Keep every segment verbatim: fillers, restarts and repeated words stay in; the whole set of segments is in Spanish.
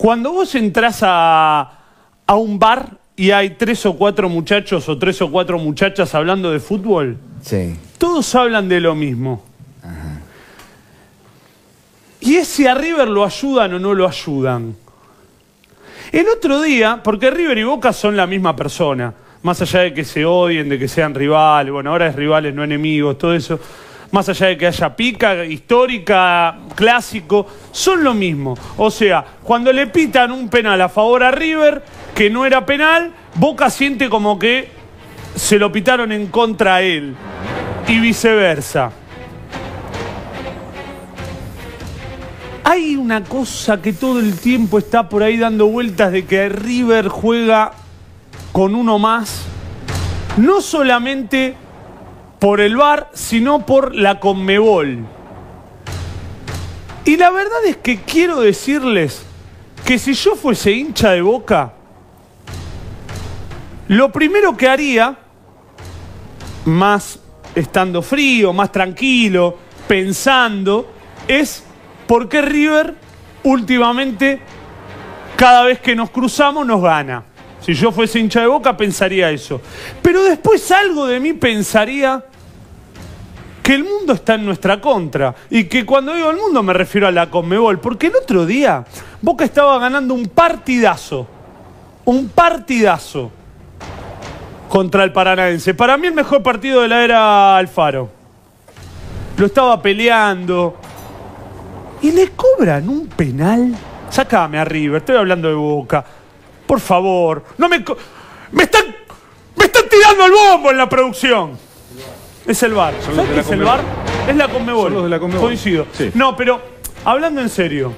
Cuando vos entrás a, a un bar y hay tres o cuatro muchachos o tres o cuatro muchachas hablando de fútbol, sí, todos hablan de lo mismo. ajá. Y es si a River lo ayudan o no lo ayudan. El otro día, porque River y Boca son la misma persona, más allá de que se odien, de que sean rivales, bueno, ahora es rivales, no enemigos, todo eso, más allá de que haya pica, histórica, clásico, son lo mismo. O sea, cuando le pitan un penal a favor a River, que no era penal, Boca siente como que se lo pitaron en contra a él, y viceversa. Hay una cosa que todo el tiempo está por ahí dando vueltas de que River juega con uno más, no solamente por el V A R, sino por la Conmebol. Y la verdad es que quiero decirles que si yo fuese hincha de Boca, lo primero que haría, más estando frío, más tranquilo, pensando, es por qué River últimamente, cada vez que nos cruzamos, nos gana. Si yo fuese hincha de Boca, pensaría eso. Pero después algo de mí pensaría que el mundo está en nuestra contra. Y que cuando digo el mundo me refiero a la Conmebol. Porque el otro día Boca estaba ganando un partidazo. Un partidazo contra el Paranaense. Para mí el mejor partido de la era Alfaro. Lo estaba peleando. Y le cobran un penal. Sácame a River, estoy hablando de Boca. Por favor, no me... Me están, me están tirando el bombo en la producción. Es el V A R. ¿Sabes qué es el V A R? Es la Conmebol. Son los de la Conmebol. Coincido. Sí. No, pero hablando en serio,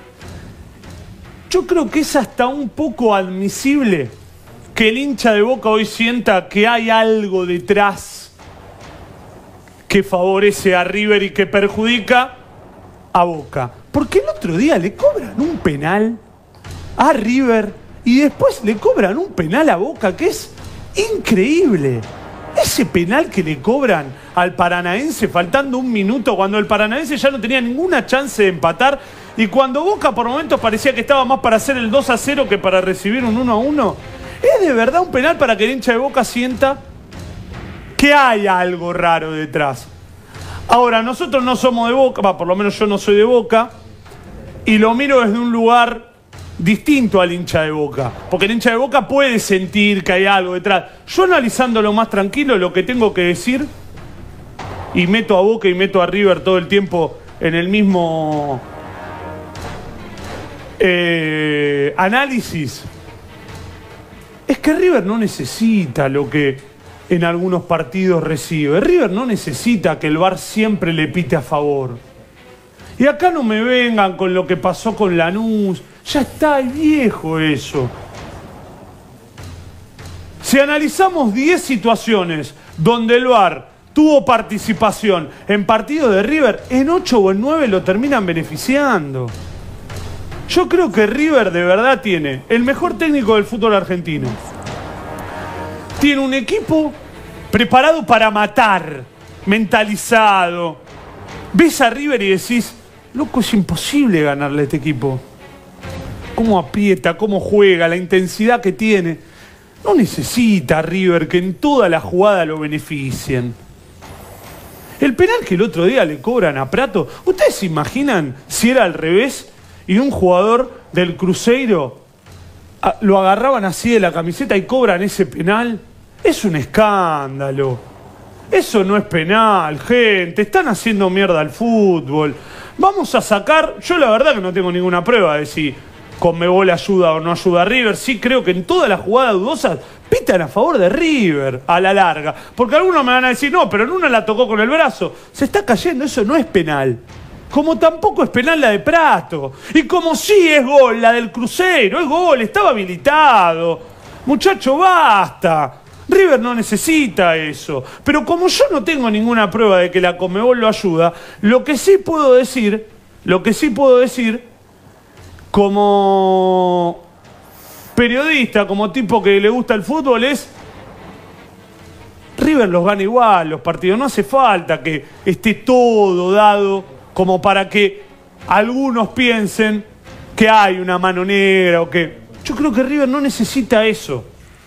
yo creo que es hasta un poco admisible que el hincha de Boca hoy sienta que hay algo detrás que favorece a River y que perjudica a Boca. Porque el otro día le cobran un penal a River y después le cobran un penal a Boca que es increíble. Ese penal que le cobran al Paranaense faltando un minuto, cuando el Paranaense ya no tenía ninguna chance de empatar y cuando Boca por momentos parecía que estaba más para hacer el dos a cero que para recibir un uno a uno, es de verdad un penal para que el hincha de Boca sienta que hay algo raro detrás. Ahora, nosotros no somos de Boca, bah, por lo menos yo no soy de Boca, y lo miro desde un lugar distinto al hincha de Boca, porque el hincha de Boca puede sentir que hay algo detrás. Yo, analizándolo más tranquilo, lo que tengo que decir, y meto a Boca y meto a River todo el tiempo en el mismo eh, análisis, es que River no necesita lo que en algunos partidos recibe. River no necesita que el V A R siempre le pite a favor. Y acá no me vengan con lo que pasó con Lanús. Ya está viejo eso. Si analizamos diez situaciones donde el V A R tuvo participación en partidos de River, en ocho o en nueve lo terminan beneficiando. Yo creo que River de verdad tiene el mejor técnico del fútbol argentino. Tiene un equipo preparado para matar, mentalizado. Ves a River y decís, loco, es imposible ganarle a este equipo. Cómo aprieta, cómo juega, la intensidad que tiene. No necesita River que en toda la jugada lo beneficien. El penal que el otro día le cobran a Prato, ¿ustedes se imaginan si era al revés y un jugador del Cruzeiro a, lo agarraban así de la camiseta y cobran ese penal? Es un escándalo. Eso no es penal, gente. Están haciendo mierda al fútbol. Vamos a sacar... Yo la verdad que no tengo ninguna prueba de si Conmebol ayuda o no ayuda a River. Sí creo que en todas las jugadas dudosas pitan a favor de River a la larga. Porque algunos me van a decir, no, pero en una la tocó con el brazo. Se está cayendo, eso no es penal. Como tampoco es penal la de Prato. Y como sí es gol la del Cruzeiro, es gol, estaba habilitado. Muchacho, basta. River no necesita eso. Pero como yo no tengo ninguna prueba de que la Conmebol lo ayuda, lo que sí puedo decir, lo que sí puedo decir, como periodista, como tipo que le gusta el fútbol, es River los gana igual los partidos. No hace falta que esté todo dado como para que algunos piensen que hay una mano negra o que... Yo creo que River no necesita eso.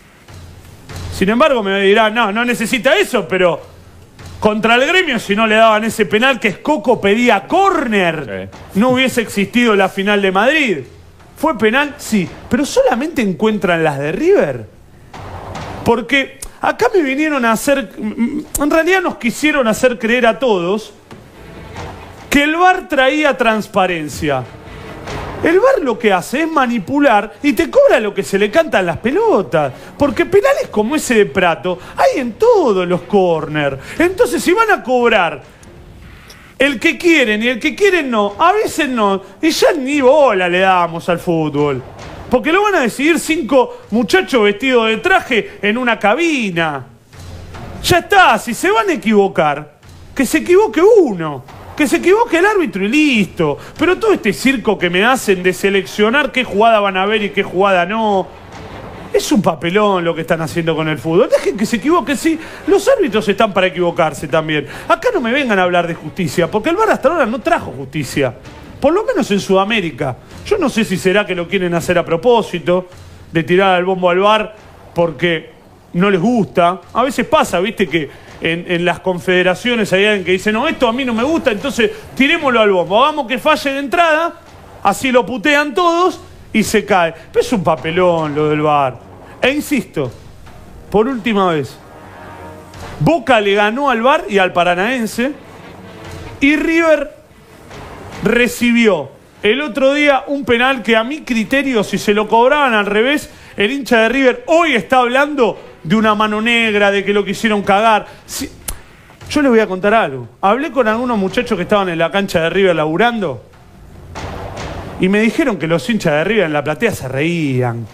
Sin embargo, me dirán, no, no necesita eso, pero contra el Gremio, si no le daban ese penal que Escoco pedía córner, sí. no hubiese existido la final de Madrid. ¿Fue penal? Sí. Pero solamente encuentran las de River. Porque acá me vinieron a hacer... En realidad nos quisieron hacer creer a todos que el V A R traía transparencia. El V A R lo que hace es manipular y te cobra lo que se le cantan las pelotas. Porque penales como ese de Prato hay en todos los corners. Entonces, si van a cobrar el que quieren y el que quieren no, a veces no, y ya ni bola le damos al fútbol. Porque lo van a decidir cinco muchachos vestidos de traje en una cabina. Ya está, si se van a equivocar, que se equivoque uno. Que se equivoque el árbitro y listo. Pero todo este circo que me hacen de seleccionar qué jugada van a ver y qué jugada no, es un papelón lo que están haciendo con el fútbol. Dejen que se equivoque, sí. Los árbitros están para equivocarse también. Acá no me vengan a hablar de justicia, porque el V A R hasta ahora no trajo justicia. Por lo menos en Sudamérica. Yo no sé si será que lo quieren hacer a propósito, de tirar al bombo al V A R porque no les gusta. A veces pasa, viste, que En, en las confederaciones hay alguien que dice, no, esto a mí no me gusta, entonces tirémoslo al bombo. Hagamos que falle de entrada, así lo putean todos y se cae. Pero es un papelón lo del V A R. E insisto, por última vez, Boca le ganó al V A R y al Paranaense y River recibió el otro día un penal que a mi criterio, si se lo cobraban al revés, el hincha de River hoy está hablando de una mano negra, de que lo quisieron cagar. Sí. Yo les voy a contar algo. Hablé con algunos muchachos que estaban en la cancha de River laburando y me dijeron que los hinchas de River en la platea se reían.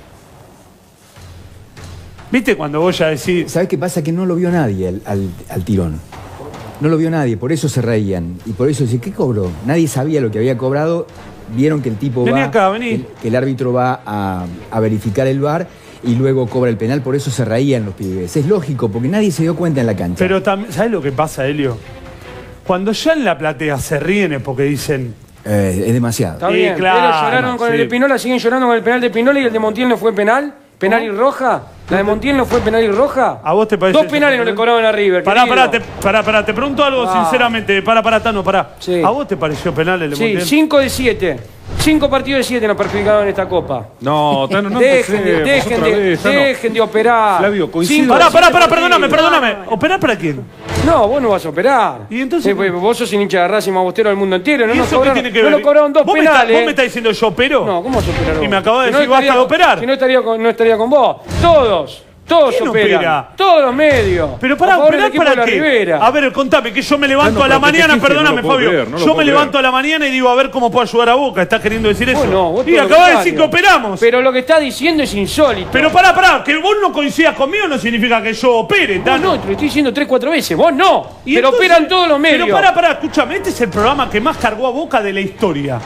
¿Viste cuando vos ya decís... ¿Sabés qué pasa? Que no lo vio nadie al, al, al tirón. No lo vio nadie, por eso se reían. Y por eso decían, ¿qué cobró? Nadie sabía lo que había cobrado. Vieron que el tipo vení va... acá, vení. Que, que el árbitro va a, a verificar el V A R y luego cobra el penal, por eso se reían los pibes. Es lógico, porque nadie se dio cuenta en la cancha. Pero también, ¿sabes lo que pasa, Helio? Cuando ya en la platea se ríen es porque dicen... Eh, es demasiado. Está bien, sí, claro, ellos lloraron con sí. el de Pinola, siguen llorando con el penal de Pinola y el de Montiel no fue penal. ¿Penal y roja? ¿La de Montiel no fue penal y roja? ¿A vos te parece? Dos penales no le cobraron a River. Pará, querido. pará, te, pará, pará, te pregunto algo Ah. sinceramente. Pará, pará, Tano, pará. Sí. ¿A vos te pareció penal el de Sí, Montiel? cinco de siete. Cinco partidos de siete nos perjudicaron en esta copa. No, Tano, no dejen, de, empecemos dejen, otra de, vez, Tano. dejen de operar. Flavio, coincido. Cinco de Pará, pará, siete pará, partidos. perdóname, perdóname. ¿Operar para quién? No, vos no vas a operar. ¿Y entonces? Eh, pues, vos sos un hincha de Racing más bostero del mundo entero. No ¿Y nos eso qué cobraron, tiene que no ver? nos cobraron dos ¿Vos me penales. está- ¿Vos me estás diciendo yo opero? No, ¿cómo vas a operar vos? Y me acabas de Que no decir, basta estaría- de operar. Que no estaría con, no estaría con vos. Todos. Todos ¿Quién operan. opera? Todos los medios. Pero A para favor del operar equipo para de la qué. Ribera. A ver, contame, que yo me levanto No, no, a la pero te mañana, dijiste, perdóname, no lo puedo Fabio. creer, no lo yo puedo me creer. levanto a la mañana y digo, a ver cómo puedo ayudar a Boca. ¿Estás queriendo decir eso? Vos no, vos y todo lo acabas de decir que contrario. operamos. Pero lo que está diciendo es insólito. Pero pará, pará, que vos no coincidas conmigo no significa que yo opere, Vos Tano. no, te lo estoy diciendo tres, cuatro veces. Vos no. Y Pero entonces- operan todos los medios. Pero pará, pará, escúchame, este es el programa que más cargó a Boca de la historia.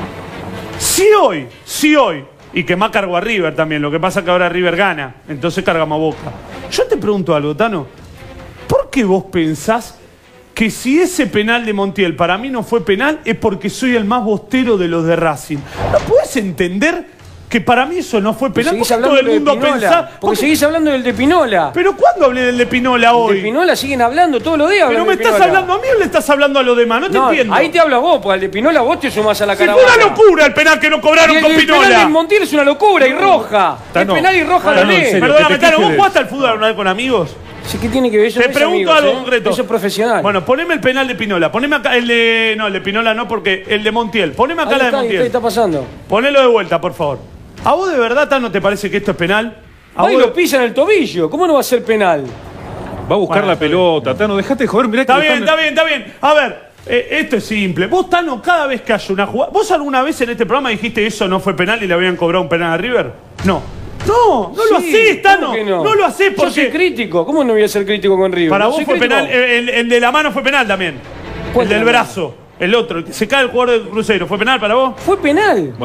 Si hoy, si hoy, y que más cargó a River también, lo que pasa es que ahora River gana, entonces cargamos a Boca. Yo te pregunto algo, Tano, ¿por qué vos pensás que si ese penal de Montiel para mí no fue penal es porque soy el más bostero de los de Racing? ¿No podés entender que para mí eso no fue penal? Seguís Porque hablando todo el del de mundo Pinola. pensá... Porque porque- seguís hablando del de Pinola. ¿Pero cuándo hablé del de Pinola hoy? De Pinola siguen hablando todos los días. ¿Pero hablan me de estás Pinola. hablando a mí o le estás hablando a los demás? No te No, entiendo. ahí te habla vos, porque al de Pinola vos te sumás a la Si fue caravana. una locura el penal que no Y cobraron el, con el penal Pinola. del Montiel es una locura y roja. Tano, el penal y roja Tano, lo en lee. serio. Perdóname, que te Tano, ¿vos quejes de- jugaste al fútbol alguna vez con amigos? Sí, ¿qué tiene que ver eso? Te No es pregunto amigos, algo ¿eh? concreto. Eso es profesional. Bueno, poneme el penal de Pinola. Poneme acá el de... No, el de Pinola no, porque el de Montiel. Poneme acá Ahí la de está, ahí Montiel. está, está pasando. Ponelo de vuelta, por favor. ¿A vos de verdad, Tano, te parece que esto es penal? ¿A Ahí vos- lo pisa en el tobillo. ¿Cómo no va a ser penal? Va a buscar Bueno, la está bien. pelota, Tano, dejate de joder, mirá que Está lo bien, están- está bien, está bien. A ver, eh, esto es simple. Vos, Tano, cada vez que haya una jugada... ¿Vos alguna vez en este programa dijiste eso no fue penal y le habían cobrado un penal a River? No. No, no lo Sí, hacés, Tano. ¿cómo que No? no? lo hacés Yo soy porque... crítico. ¿Cómo no voy a ser crítico con River? Para ¿No vos soy fue crítico? penal. El, el de la mano fue penal también. ¿Cuál El de del la mano? brazo. El otro. el que se cae el jugador del Cruzeiro. ¿Fue penal para vos? Fue penal. Bueno,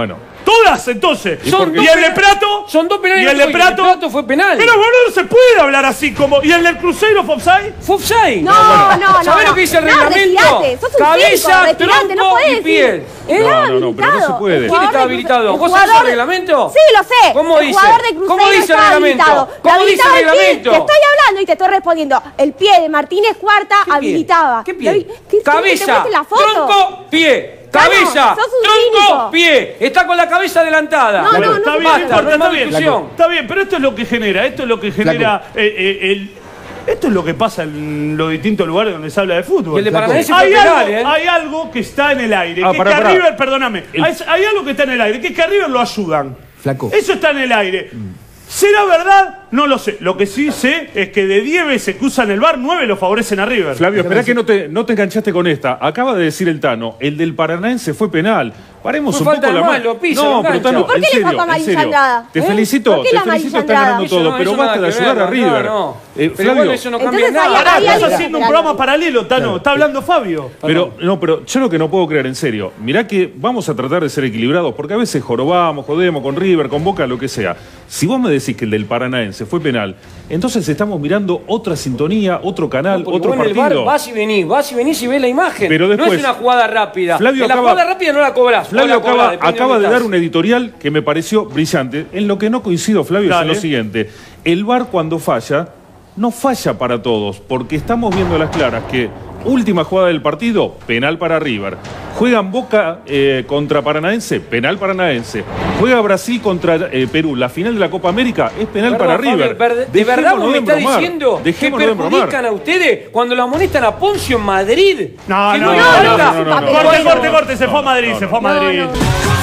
Todas, entonces. ¿Y por qué? Y el de Prato. Son dos penales Y el de y el de Prato. Prato fue penal. Pero boludo, no se puede hablar así como. ¿Y el del Cruzeiro fue offside? Fue offside. No, no, no. ¿Sabés no. lo que dice el No, reglamento? retirate, sos un Cabeza, circo, retirate, no tronco podés y decir. piel. ¿Eh? No, no, no, pero no se puede. El ¿Quién está jugador de habilitado? Cruzeiro- ¿Vos el sabés el jugador de- reglamento? Sí, lo sé. ¿Cómo el dice? jugador de Cruzeiro ¿Cómo dice el está reglamento? habilitado. ¿Cómo Le dice el habilitaba el pie. reglamento? Te estoy hablando y te estoy respondiendo. El pie de Martínez Cuarta ¿Qué pie? habilitaba. ¿Qué pie? ¿Qué- qué- Cabeza, ¿Te muestre la foto? tronco, pie. Cabeza, sos un tronco, cínico. pie. Está con la cabeza adelantada. No, no, no, Está no, bien, basta, no importa, no hay está más bien. discusión. Está bien, pero esto es lo que genera, esto es lo que genera eh, eh, el. Esto es lo que pasa en los distintos lugares donde se habla de fútbol. Y el de Flaco. Paranaense hay, fue algo, penal, ¿eh? hay algo que está en el aire. Ah, que, pará, que a pará. River, perdóname, El- hay, hay algo que está en el aire, que es que a River lo ayudan. Flaco. Eso está en el aire. ¿Será verdad? No lo sé. Lo que sí sé es que de diez veces que usan el V A R, nueve lo favorecen a River. Flavio, espera que no te, no te enganchaste con esta. Acaba de decir el Tano, el del Paranaense fue penal. Paremos Fue un falta poco de la mano, mano. lo pisa, No, lo pero engancha. Tano, ¿Por qué en le serio, sacó en amarilla serio. Andrada? Te ¿Eh? felicito, ¿Por qué te la felicito, amarilla estás ganando Andrada? todo, Eso pero no basta nada de que ayudar ver, a River. no, no. Eh, Pero igual Flavio, eso no cambia Entonces, nada. ahí- Ahora ahí estás algo haciendo un que- programa paralelo, Tano. Está hablando Fabio. Pero, no, pero yo lo que no puedo creer, en serio, mirá que vamos a tratar de ser equilibrados, porque a veces jorobamos, jodemos con River, con Boca, lo que sea. Si vos me decís que el del Paranaense fue penal, entonces estamos mirando otra sintonía, otro canal, Porque otro vos en el partido. bar vas y venís, vas y venís y ves la imagen. Pero no después- es una jugada rápida. Flavio en la acaba- jugada rápida no la cobrás. Flavio o la cobrás, acaba, depende acaba dónde de dar estás. un editorial que me pareció brillante. En lo que no coincido, Flavio, Dale. es en lo siguiente. El V A R cuando falla, no falla para todos, porque estamos viendo a las claras que última jugada del partido, penal para River. Juegan Boca eh, contra Paranaense, penal Paranaense. Juega Brasil contra eh, Perú, la final de la Copa América es penal Perdón, para Fabio, River. verde- ¿De verdad Dejémonos vos me de estás embromar. diciendo que Dejémonos de embromar. perjudican a ustedes cuando lo amonestan a Poncio en Madrid? No, Que no, no, no, no, no, no, no, no, no. Corte, Bueno. corte, corte. Se fue a Madrid, se fue a Madrid. No, no.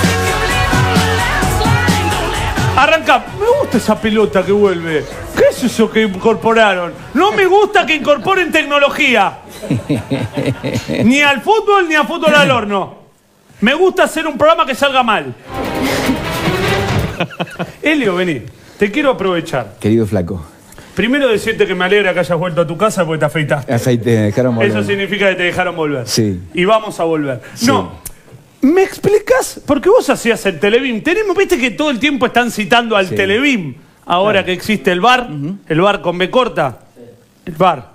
Arranca. Me gusta esa pelota que vuelve. ¿Qué es eso que incorporaron? No me gusta que incorporen tecnología. Ni al fútbol ni a fútbol al horno. Me gusta hacer un programa que salga mal. Elio, vení. Te quiero aprovechar. Querido Flaco. Primero decirte que me alegra que hayas vuelto a tu casa porque te afeitaste. Aceite, dejaron volver. Eso significa que te dejaron volver. Sí. Y vamos a volver. Sí. No. ¿Me explicas? Porque vos hacías el Televim. Tenemos, viste que todo el tiempo están citando al Sí. Televim. Ahora que existe el V A R. El V A R con B corta. El V A R.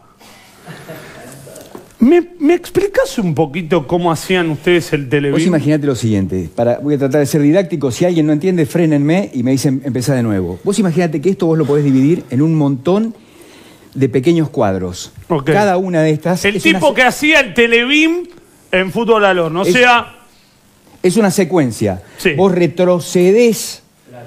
¿Me, ¿Me explicas un poquito cómo hacían ustedes el Vos Televim? imaginate lo siguiente, para, voy a tratar de ser didáctico, si alguien no entiende, frénenme y me dicen empezar de nuevo. Vos imaginate que esto vos lo podés dividir en un montón de pequeños cuadros. Ok. Cada una de estas El es, tipo una, que hacía el Televim en fútbol al horno. O Es- sea, es una secuencia. Sí. Vos retrocedés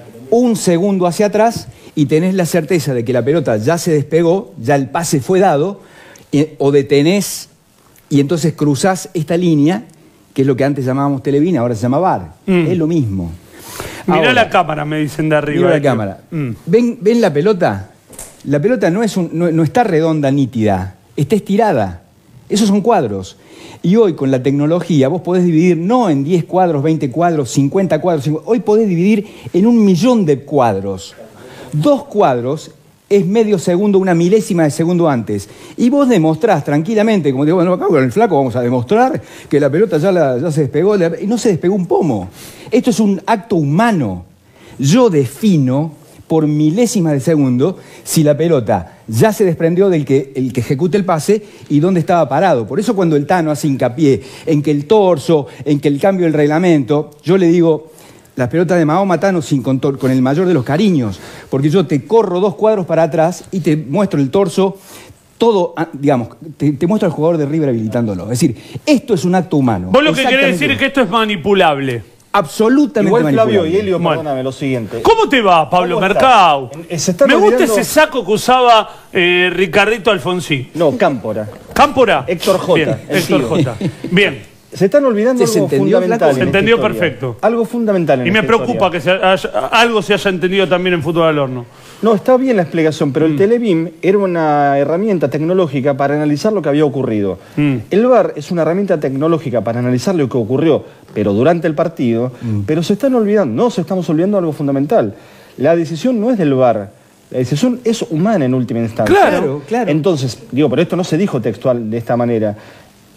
un segundo hacia atrás y tenés la certeza de que la pelota ya se despegó, ya el pase fue dado, y- o detenés y entonces cruzás esta línea, que es lo que antes llamábamos Televin, ahora se llama V A R. Mm. Es lo mismo. mirá Ahora, la cámara, me dicen de arriba. Mira la Elio. cámara. Mm. ¿Ven, ¿Ven la pelota? La pelota no, es un- no, no está redonda, nítida, está estirada. Esos son cuadros. Y hoy con la tecnología vos podés dividir no en diez cuadros, veinte cuadros, cincuenta cuadros. cincuenta. Hoy podés dividir en un millón de cuadros. Dos cuadros es medio segundo, una milésima de segundo antes. Y vos demostrás tranquilamente, como digo, bueno, acá con el Flaco vamos a demostrar que la pelota ya, la- ya se despegó. Y no se despegó un pomo. Esto es un acto humano. Yo defino por milésimas de segundo si la pelota ya se desprendió del que, el que ejecute el pase y dónde estaba parado. Por eso cuando el Tano hace hincapié en que el torso, en que el cambio del reglamento, yo le digo, las pelotas de Mahoma, Tano, sin con, tor- con el mayor de los cariños, porque yo te corro dos cuadros para atrás y te muestro el torso, todo, ah, digamos, te, te muestro al jugador de River habilitándolo. Es decir, esto es un acto humano. Vos lo que querés Exactamente. decir es que esto es manipulable. Absolutamente Igual Flavio manipulable. y Elio, Bueno. perdóname lo siguiente. ¿Cómo te va, Pablo ¿Cómo estás? Mercado? Eh, se están Me gusta olvidando- ese saco que usaba eh, Ricardito Alfonsín. No, Cámpora. ¿Cámpora? Héctor J, Bien, el Héctor tío. J. Bien, Se están olvidando ¿Se algo entendió, fundamental. Flaco? en Se esta entendió historia. perfecto. Algo fundamental en y me esta preocupa historia. que se haya- algo se haya entendido también en fútbol al horno. No, está bien la explicación, pero el Televim era una herramienta tecnológica para analizar lo que había ocurrido. Mm. El V A R es una herramienta tecnológica para analizar lo que ocurrió, pero durante el partido, pero se están olvidando, no se estamos olvidando algo fundamental. La decisión no es del V A R, la decisión es humana en última instancia. Claro, claro. Entonces, digo, pero esto no se dijo textual de esta manera.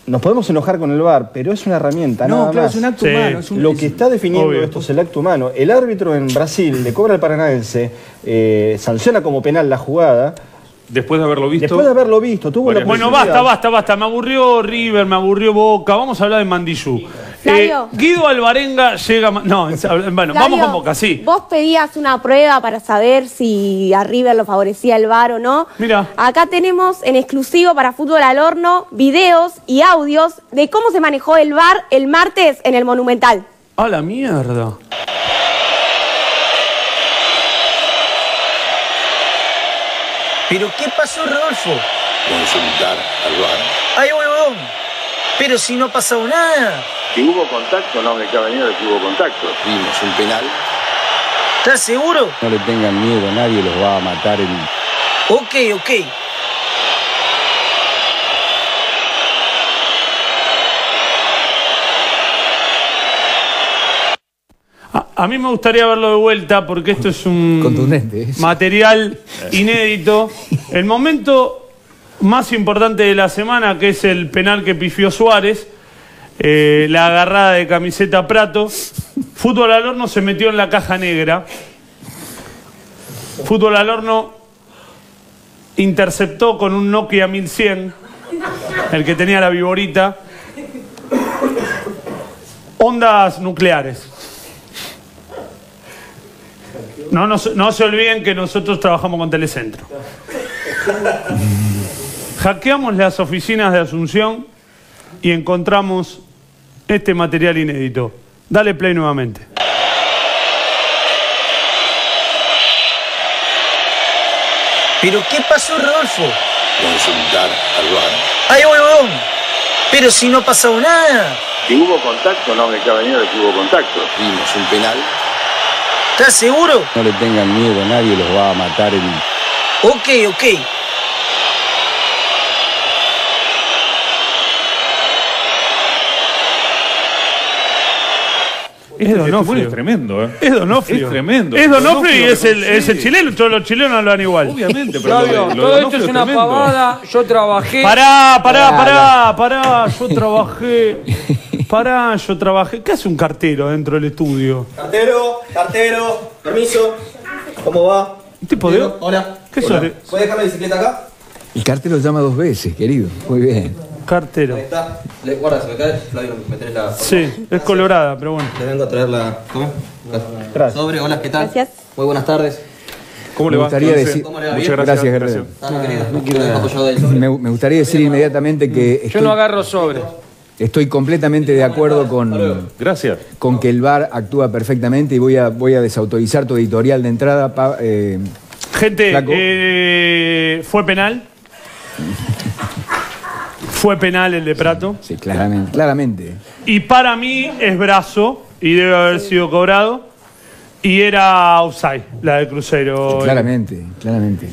nos podemos enojar con el V A R, pero es una herramienta, No, nada claro, más. es un acto Sí. humano. Es un, Lo es- que está definiendo Obvio. esto es el acto humano. El árbitro en Brasil le cobra al Paranaense, eh, sanciona como penal la jugada, Después de haberlo visto. después de haberlo visto, tuvo Varias la Bueno, posibilidad. basta, basta, basta. Me aburrió River, me aburrió Boca. Vamos a hablar de Mandillú. Flavio. Eh, Guido Alvarenga llega... ma- No, en- bueno, vamos Flavio, con Boca, sí. Vos pedías una prueba para saber si a River lo favorecía el V A R o no. Mira. Acá tenemos en exclusivo para Fútbol al Horno videos y audios de cómo se manejó el V A R el martes en el Monumental. A la mierda. ¿Pero qué pasó, Rodolfo? Consultar al V A R. ¡Ay, huevón! Pero si no ha pasado nada. Que hubo contacto, no me cabe duda de que hubo contacto. Vimos un penal. ¿Estás seguro? No le tengan miedo, nadie los va a matar en... Ok, ok. A, a mí me gustaría verlo de vuelta porque esto es un Contundente, ¿eh? material inédito. El momento más importante de la semana, que es el penal que pifió Suárez, eh, la agarrada de camiseta Prato. Fútbol al Horno se metió en la caja negra. Fútbol al Horno interceptó con un Nokia mil cien, el que tenía la viborita, ondas nucleares. No, no, se- no se olviden que nosotros trabajamos con Telecentro. Hackeamos las oficinas de Asunción y encontramos este material inédito. Dale play nuevamente. ¿Pero qué pasó, Rodolfo? Consultar al V A R. ¡Ay, huevón! Pero si no ha pasado nada. Que hubo contacto, no me cabe duda de que hubo contacto. Vimos un penal. ¿Estás seguro? No le tengan miedo, nadie los va a matar en... Ok, ok. Es Este testimonio Donofrio. es tremendo, ¿eh? Es Donofrio. Es tremendo. Es Donofrio y es el, reconoce. es el chileno. Todos los chilenos hablan igual. Obviamente, pero lo de- Flavio, lo de todo esto Donofrio es una tremendo. pavada. Yo trabajé. Pará, pará, pará, pará. Yo trabajé. Pará, yo trabajé. ¿Qué hace un cartero dentro del estudio? Cartero, cartero, permiso. ¿Cómo va? ¿Un tipo de.? Hola. ¿Qué sos? de- ¿Puedes dejar la bicicleta acá? El cartero llama dos veces, querido. Muy bien. Cartero. Ahí está. Le, guarda, se me cae. Flavio, me tenés la. Sí, es colorada, pero bueno. Le vengo a traer la. ¿Cómo? Gracias. Sobre, hola, ¿qué tal? Gracias. Muy buenas tardes. ¿Cómo Me le va? gustaría Entonces, decir- ¿Cómo le va? Muchas Bien. gracias. Gracias, Guerrero. Ah, no, querido. No quiero dejar apoyado del sobre. Me, me gustaría decir inmediatamente que Yo estoy, no agarro sobre. estoy completamente de acuerdo con, Gracias. con que el V A R actúa perfectamente y voy a, voy a desautorizar tu editorial de entrada. Pa- eh, Gente, Flaco. eh, ¿fue penal? Fue penal el de Prato. sí, claramente. claramente. Y para mí es brazo y debe haber sido cobrado. Y era offside, la de Cruzeiro. Claramente, claramente.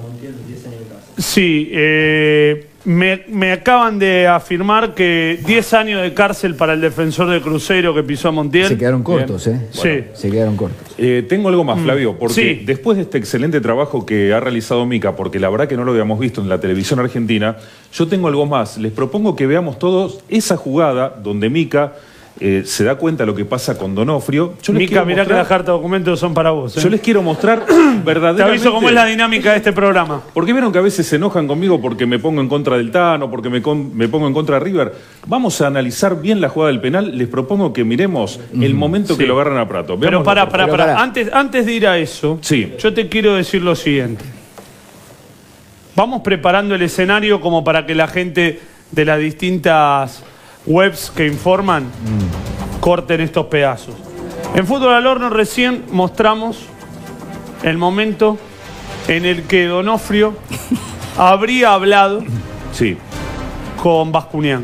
Sí, eh, me, me acaban de afirmar que diez años de cárcel para el defensor de Cruzeiro que pisó a Montiel. Se quedaron cortos, ¿eh? Sí. Se quedaron cortos. Eh, tengo algo más, Flavio, porque Sí. después de este excelente trabajo que ha realizado Mica, porque la verdad que no lo habíamos visto en la televisión argentina, yo tengo algo más. Les propongo que veamos todos esa jugada donde Mica eh, se da cuenta de lo que pasa con Donofrio. Yo les Mica, quiero mirá que mostrar- las cartas de documentos son para vos. ¿eh? Yo les quiero mostrar Te verdaderamente... aviso cómo es la dinámica de este programa. Porque vieron que a veces se enojan conmigo porque me pongo en contra del Tano, porque me, con- me pongo en contra de River. Vamos a analizar bien la jugada del penal. Les propongo que miremos el momento Sí. que lo agarran a Prato. Pero Veámoslo, pará, por pará, Pero pará. pará. Antes, antes de ir a eso, Sí. yo te quiero decir lo siguiente. Vamos preparando el escenario como para que la gente de las distintas webs que informan corten estos pedazos. En Fútbol al Horno recién mostramos el momento en el que Donofrio habría hablado Sí. con Bascunián.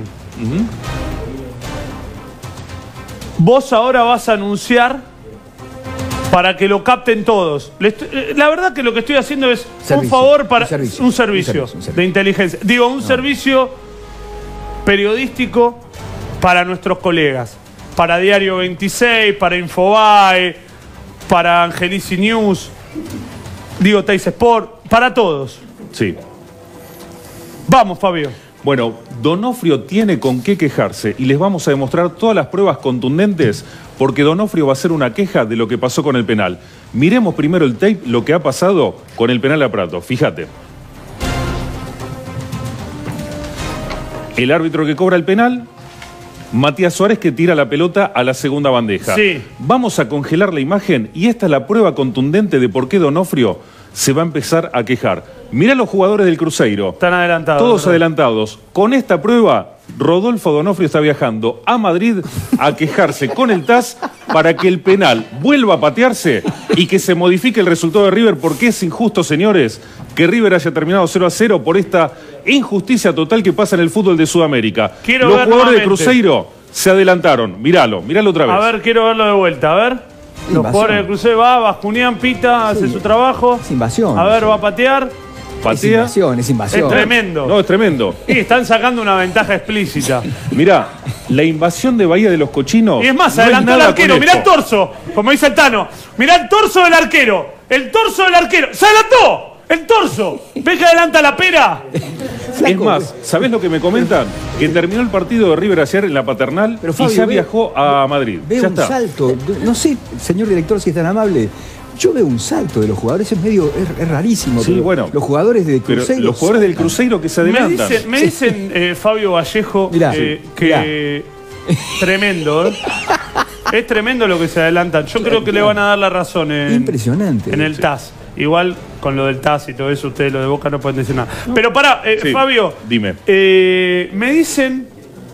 Vos ahora vas a anunciar para que lo capten todos. Le estoy- eh, la verdad que lo que estoy haciendo es un Servicio, favor para un servicio, un servicio, un servicio, un servicio. de inteligencia. Digo, un servicio periodístico para nuestros colegas. Para Diario veintiséis, para Infobae, para Angelici News, digo Teis Sport, para todos. Sí. Vamos, Fabio. Bueno, Donofrio tiene con qué quejarse y les vamos a demostrar todas las pruebas contundentes porque Donofrio va a hacer una queja de lo que pasó con el penal. Miremos primero el tape, lo que ha pasado con el penal a Prato. Fíjate. El árbitro que cobra el penal, Matías Suárez, que tira la pelota a la segunda bandeja. Sí. Vamos a congelar la imagen y esta es la prueba contundente de por qué Donofrio se va a empezar a quejar. Mirá los jugadores del Cruzeiro. Están adelantados. Todos ¿verdad? adelantados. Con esta prueba, Rodolfo Donofrio está viajando a Madrid a quejarse con el T A S para que el penal vuelva a patearse y que se modifique el resultado de River, porque es injusto, señores, que River haya terminado cero a cero por esta injusticia total que pasa en el fútbol de Sudamérica. Quiero Los ver jugadores de nuevamente. Cruzeiro se adelantaron. Míralo, míralo otra vez. A ver, quiero verlo de vuelta, a ver. Los Invasión. jugadores del Cruzeiro va, Bascunian pita, hace Sí, su trabajo. es invasión. A ver, va a patear. Es Patea. invasión, es invasión. Es tremendo. No, es tremendo. Y están sacando una ventaja explícita. Mirá, la invasión de Bahía de los Cochinos. Y es más, no adelantó el nada arquero. con Mirá el esto. torso, como dice el Tano. Mirá el torso del arquero. El torso del arquero. ¡Se adelantó! ¡El torso! ¿Ves que adelanta la pera? Es más, ¿sabés lo que me comentan? Que terminó el partido de River ayer en la Paternal Pero, y Fabio, ya ve- viajó a Madrid. Veo Ya un está. salto. No sé, señor director, si es tan amable. Yo veo un salto de los jugadores, es medio, es, es rarísimo. Sí, pero bueno. Los jugadores de Pero Cruzeiro. los jugadores del Cruzeiro que se Me adelantan. dicen, me dicen eh, Fabio Vallejo, Mirá, eh, sí, que tremendo, ¿eh? Es tremendo lo que se adelantan. Yo creo que le van a dar la razón en, Impresionante. en el T A S. Igual con lo del T A S y todo eso, ustedes lo de Boca no pueden decir nada. Pero pará, eh, Sí, Fabio. dime. eh, me dicen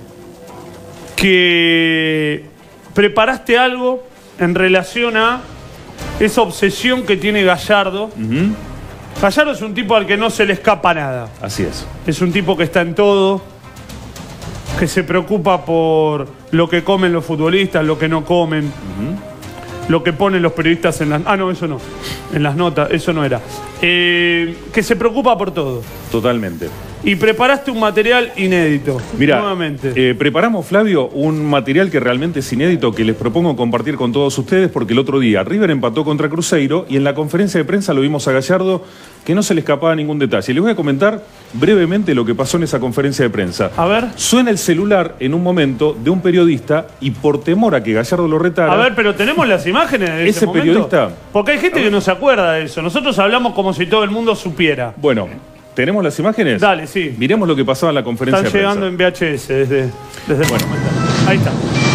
que preparaste algo en relación a esa obsesión que tiene Gallardo. Ujú. Gallardo es un tipo al que no se le escapa nada. Así es. Es un tipo que está en todo, que se preocupa por lo que comen los futbolistas, lo que no comen, lo que ponen los periodistas en las... Ah, no, eso no. En las notas, eso no era. Eh, que se preocupa por todo. Totalmente. Y preparaste un material inédito. Mira, nuevamente. eh, preparamos, Flavio, un material que realmente es inédito, que les propongo compartir con todos ustedes, porque el otro día River empató contra Cruzeiro y en la conferencia de prensa lo vimos a Gallardo que no se le escapaba ningún detalle. Les voy a comentar brevemente lo que pasó en esa conferencia de prensa. A ver. Suena el celular en un momento de un periodista y por temor a que Gallardo lo retara... A ver, pero tenemos las imágenes de ese, Ese momento? periodista- Porque hay gente que no se acuerda de eso. Nosotros hablamos como si todo el mundo supiera. Bueno, ¿tenemos las imágenes? Dale, sí. Miremos lo que pasaba en la conferencia Están de prensa. llegando en V H S desde, desde el Monumental. Ahí está.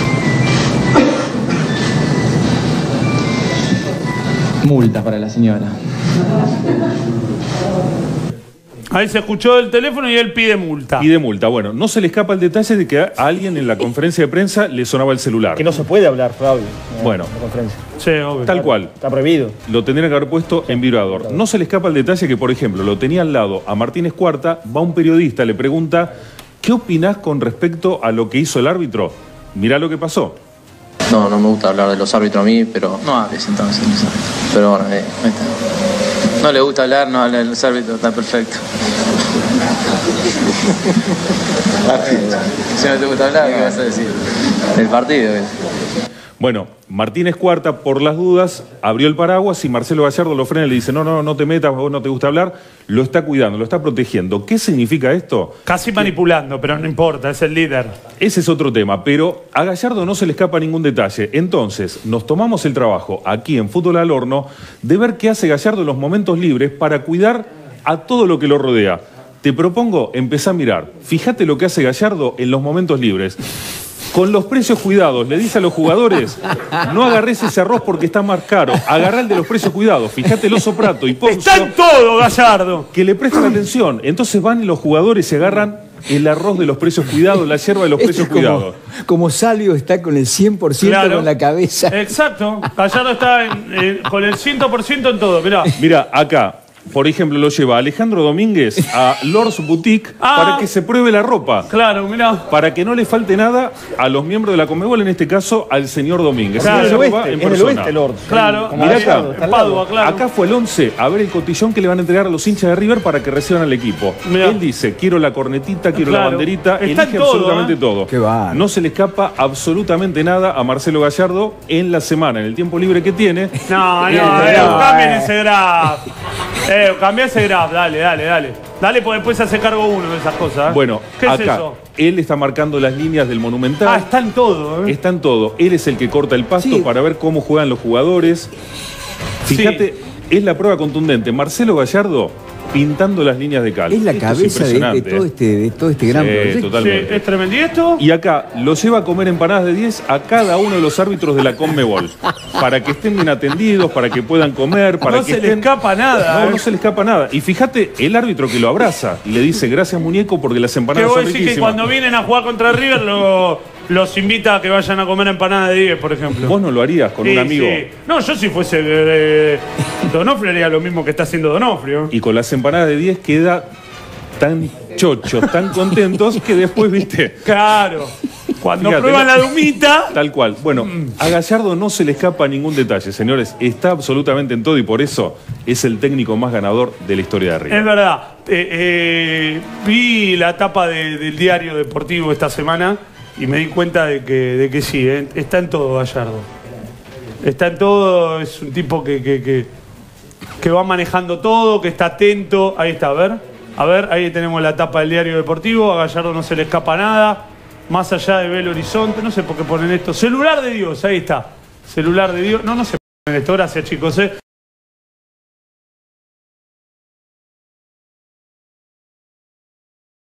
Multa para la señora. Ahí se escuchó el teléfono y él pide multa. Y de multa. Bueno, no se le escapa el detalle de que a alguien en la conferencia de prensa le sonaba el celular. Que no se puede hablar, Fabio. Bueno. En la conferencia. Sí, obvio. Tal cual. Está prohibido. Lo tendrían que haber puesto en vibrador. No se le escapa el detalle que, por ejemplo, lo tenía al lado a Martínez Cuarta, va un periodista, le pregunta, ¿qué opinás con respecto a lo que hizo el árbitro? Mirá lo que pasó. No, no me gusta hablar de los árbitros a mí, pero no hables entonces de los árbitros. Pero bueno, eh, ahí está. No le gusta hablar, no habla de los árbitros, está perfecto. Si no te gusta hablar, ¿qué vas a decir? Del partido. ¿eh? Bueno, Martínez Cuarta, por las dudas, abrió el paraguas y Marcelo Gallardo lo frena y le dice, no, no, no te metas, vos no te gusta hablar. Lo está cuidando, lo está protegiendo. ¿Qué significa esto? Casi manipulando, pero no importa, es el líder. Ese es otro tema, pero a Gallardo no se le escapa ningún detalle. Entonces, nos tomamos el trabajo aquí en Fútbol al Horno de ver qué hace Gallardo en los momentos libres para cuidar a todo lo que lo rodea. Te propongo, empezá a mirar. Fíjate lo que hace Gallardo en los momentos libres. Con los precios cuidados, le dice a los jugadores, no agarres ese arroz porque está más caro, agarrá el de los precios cuidados. Fíjate el oso Prato y Ponzo, Está en todo, Gallardo. que le prestan atención. Entonces van los jugadores y se agarran el arroz de los precios cuidados, la hierba de los Este precios es como, cuidados. como Salvio está con el cien por ciento Claro. con la cabeza. Exacto. Gallardo está en- en- con el cien por ciento en todo. Mirá. Mira, acá, por ejemplo, lo lleva Alejandro Domínguez a Lord's Boutique Ah. para que se pruebe la ropa. Claro, mirá. Para que no le falte nada a los miembros de la Conmebol, en este caso al señor Domínguez. Claro. Él Es el lo va oeste, en es el persona. oeste, Lord. Claro. Como Mirá Gallardo, acá. está En al lado. Padua, claro. Acá fue el once a ver el cotillón que le van a entregar a los hinchas de River para que reciban al equipo. Mirá. Él dice, quiero la cornetita, quiero Claro. la banderita, Está en elige todo, absolutamente ¿eh? todo. Qué bárbaro. No se le escapa absolutamente nada a Marcelo Gallardo en la semana, en el tiempo libre que tiene. No, no, Bien, no, bien. cambien ese graf. Eh, cambiá ese graph, dale, dale, dale. Dale, porque después se hace cargo uno de esas cosas. ¿eh? Bueno, ¿qué acá, es eso? él está marcando las líneas del Monumental. Ah, está en todo, ¿eh? Está en todo. Él es el que corta el pasto Sí. para ver cómo juegan los jugadores. Fíjate, Sí. es la prueba contundente. Marcelo Gallardo pintando las líneas de cal. Es la Esto cabeza de, de impresionante, todo ¿eh? este, de todo este gran Sí, proyecto. totalmente. Sí, es tremendo. ¿Y esto? Y acá lo lleva a comer empanadas de diez a cada uno de los árbitros de la Conmebol. Para que estén bien atendidos, para que puedan comer, para No que se le estén... escapa nada. No, ¿eh? no se le escapa nada. Y fíjate, el árbitro que lo abraza y le dice, gracias muñeco, porque las Que empanadas vos son decís que riquísimas. cuando vienen a jugar contra River lo, los invita a que vayan a comer empanadas de diez, por ejemplo. Vos no lo harías con Sí, un amigo. sí. No, yo si fuese eh, Donofrio haría lo mismo que está haciendo Donofrio. Y con las empanadas de diez queda tan chochos, tan contentos, que después, viste... Claro. Cuando Fíjate, prueban ¿no? la humita. Tal cual. Bueno, a Gallardo no se le escapa ningún detalle, señores. Está absolutamente en todo y por eso es el técnico más ganador de la historia de River. Es verdad. Eh, eh, vi la tapa de- del diario deportivo esta semana y me di cuenta de que, de que sí, eh, está en todo Gallardo. Está en todo, es un tipo que, que, que, que va manejando todo, que está atento. Ahí está, a ver. A ver, ahí tenemos la tapa del diario deportivo. A Gallardo no se le escapa nada. Más allá de Belo Horizonte, no sé por qué ponen esto. Celular de Dios, ahí está. Celular de Dios. No, no se ponen esto, gracias chicos. ¿eh?